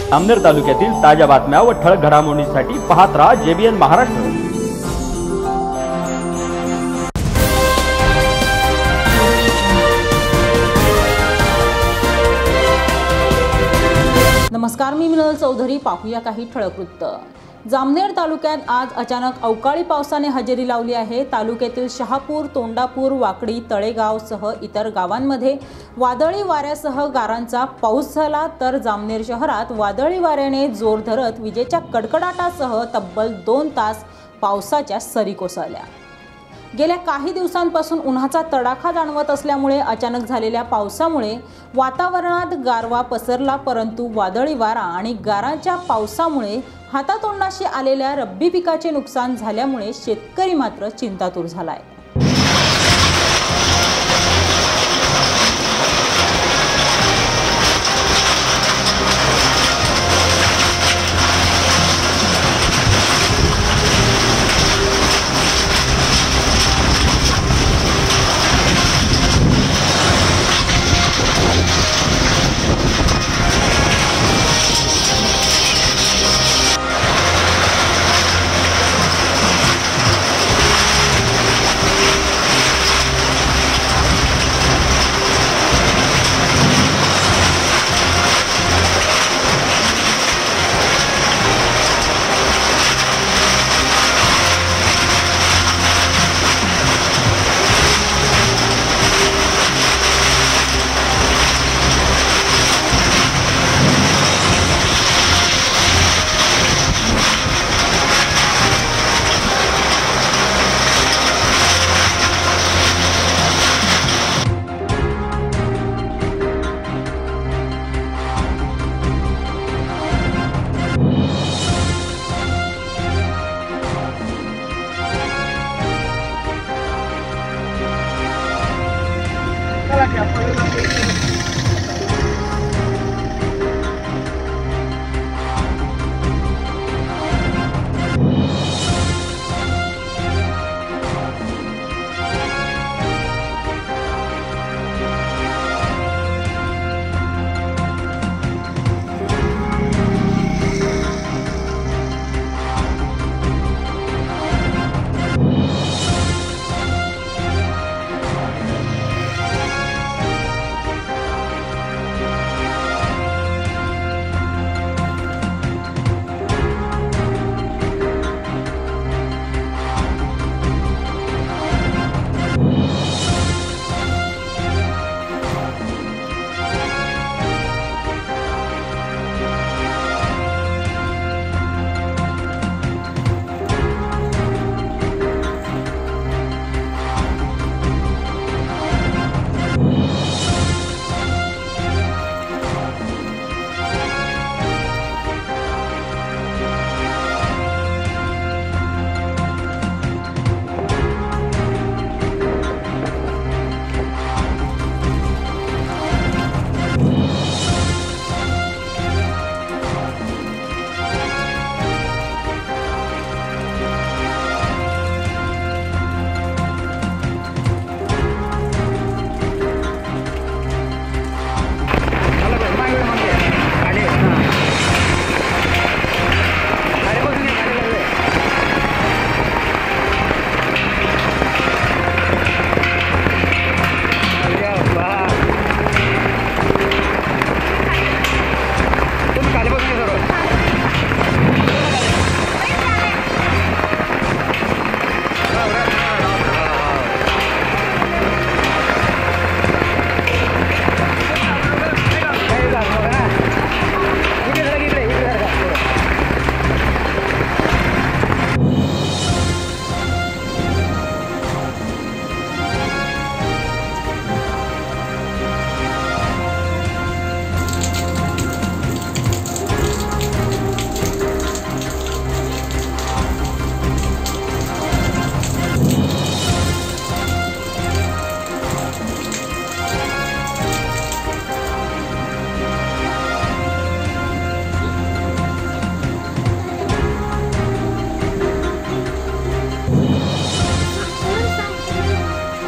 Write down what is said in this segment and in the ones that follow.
जामनेर तालुक्यातील ताज्या बातम्या व ठळक घडामोडींसाठी पाहत रहा JBN महाराष्ट्र। नमस्कार, मी मिनल चौधरी। पाहूया काही ठळक वृत्त। जामनेर तालुक्यात आज अचानक अवकाळी पावसाने हजेरी लावली आहे। तालुक्यातील शहापूर, तोंडापूर, वाकडी, तळेगावसह इतर गावांमध्ये वादळी वाऱ्यासह गारांचा पाऊस झाला, तर जामनेर शहरात वादळी वाऱ्याने जोर धरत विजेच्या कडकडाटासह तब्बल 2 तास पावसाच्या सरी कोसळल्या। गेल्या काही दिवसांपासून उन्हाचा तडाखा जाणवत असल्यामुळे अचानक झालेल्या पावसामुळे वातावरणात गारवा पसरला, परंतु वादळी वारा आणि गारांच्या पावसामुळे हातातोंडाशी आलेल्या रब्बी पिकाचे नुकसान झाल्यामुळे शेतकरी मात्र चिंतातूर झालाय।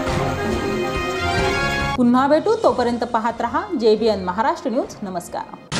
पुन्हा भेटू, तोपर्यंत पाहत रहा JBN महाराष्ट्र न्यूज। नमस्कार।